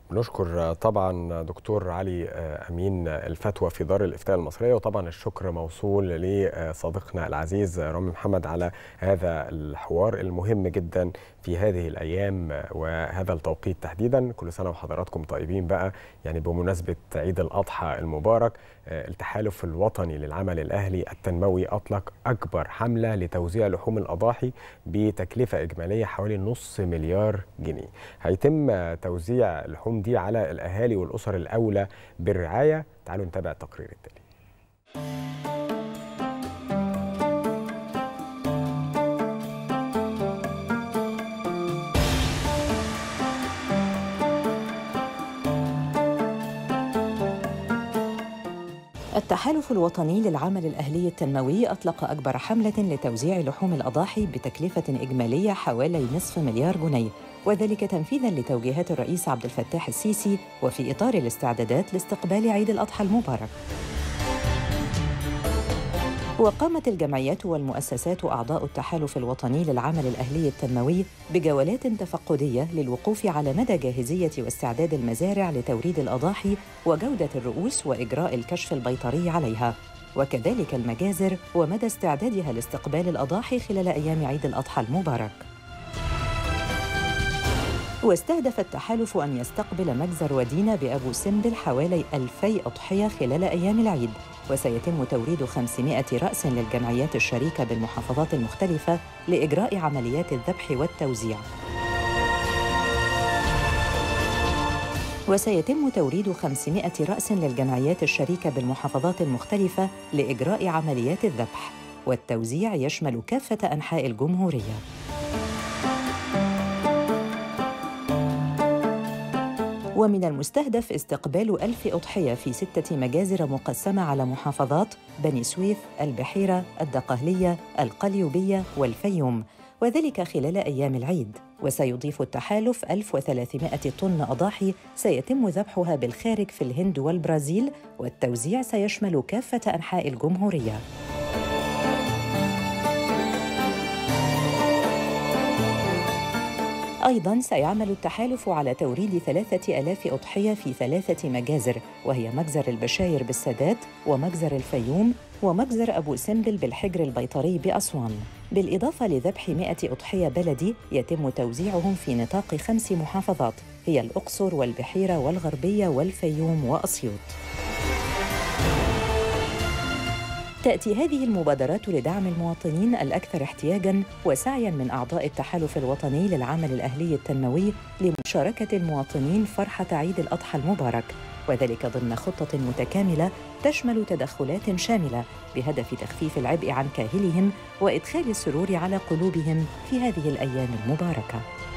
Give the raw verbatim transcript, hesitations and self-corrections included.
بنشكر طبعا دكتور علي أمين الفتوى في دار الإفتاء المصرية، وطبعا الشكر موصول لصديقنا العزيز رامي محمد على هذا الحوار المهم جدا في هذه الأيام وهذا التوقيت تحديدا. كل سنة وحضراتكم طيبين بقى، يعني بمناسبة عيد الأضحى المبارك. التحالف الوطني للعمل الأهلي التنموي أطلق أكبر حملة لتوزيع لحوم الأضاحي بتكلفة إجمالية حوالي نص مليار جنيه. هيتم توزيع لحوم دي على الأهالي والأسر الأولى بالرعاية. تعالوا نتابع التقرير التالي. التحالف الوطني للعمل الأهلي التنموي أطلق أكبر حملة لتوزيع لحوم الأضاحي بتكلفة إجمالية حوالي نصف مليار جنيه، وذلك تنفيذاً لتوجيهات الرئيس عبد الفتاح السيسي وفي إطار الاستعدادات لاستقبال عيد الأضحى المبارك. وقامت الجمعيات والمؤسسات أعضاء التحالف الوطني للعمل الأهلي التنموي بجولات تفقدية للوقوف على مدى جاهزية واستعداد المزارع لتوريد الأضاحي وجودة الرؤوس وإجراء الكشف البيطري عليها، وكذلك المجازر ومدى استعدادها لاستقبال الأضاحي خلال أيام عيد الأضحى المبارك. واستهدف التحالف أن يستقبل مجزر ودينا بأبو سمبل حوالي ألفي أضحية خلال أيام العيد، وسيتم توريد خمسمائة رأس للجمعيات الشريكة بالمحافظات المختلفة لإجراء عمليات الذبح والتوزيع. وسيتم توريد خمسمائة رأس للجمعيات الشريكة بالمحافظات المختلفة لإجراء عمليات الذبح، والتوزيع يشمل كافة أنحاء الجمهورية. ومن المستهدف استقبال ألف أضحية في ستة مجازر مقسمة على محافظات بني سويف، البحيرة، الدقهلية، القليوبية والفيوم، وذلك خلال أيام العيد. وسيضيف التحالف ألف وثلاثمائة طن أضاحي سيتم ذبحها بالخارج في الهند والبرازيل، والتوزيع سيشمل كافة أنحاء الجمهورية. أيضاً سيعمل التحالف على توريد ثلاثة آلاف أضحية في ثلاثة مجازر، وهي مجزر البشاير بالسادات، ومجزر الفيوم، ومجزر أبو سمبل بالحجر البيطري بأسوان، بالإضافة لذبح مائة أضحية بلدي يتم توزيعهم في نطاق خمس محافظات هي الأقصر والبحيرة والغربية والفيوم وأسيوط. تأتي هذه المبادرات لدعم المواطنين الأكثر احتياجاً وسعياً من أعضاء التحالف الوطني للعمل الأهلي التنموي لمشاركة المواطنين فرحة عيد الأضحى المبارك، وذلك ضمن خطة متكاملة تشمل تدخلات شاملة بهدف تخفيف العبء عن كاهلهم وإدخال السرور على قلوبهم في هذه الأيام المباركة.